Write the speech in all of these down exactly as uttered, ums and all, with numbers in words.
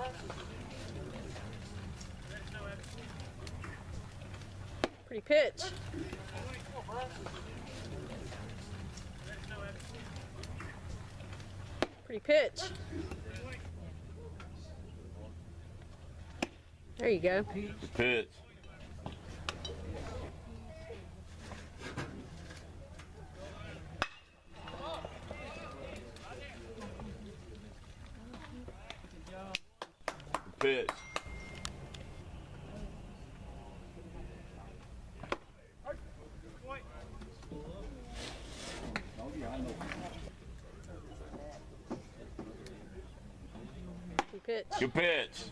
Pretty pitch. Pretty pitch. There you go. Pitch. Pitch. Good pitch. Good pitch.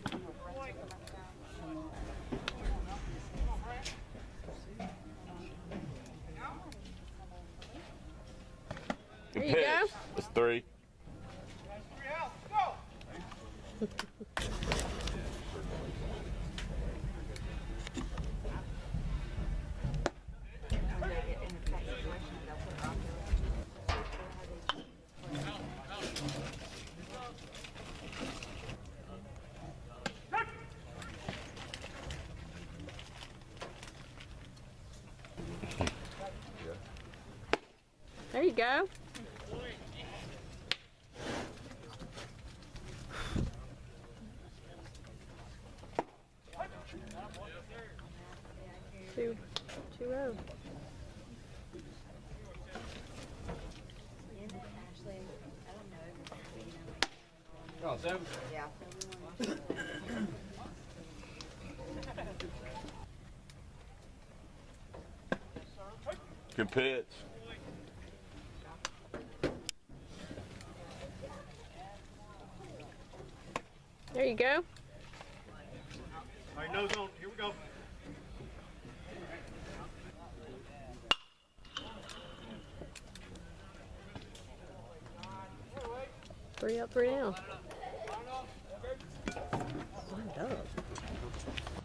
Good There you pitch. go. That's three. There you go. Two, two oh. Oh, seven? Yeah. Good pitch. There you go. All right, no zone. Here we go. Three up, three down. Lined up.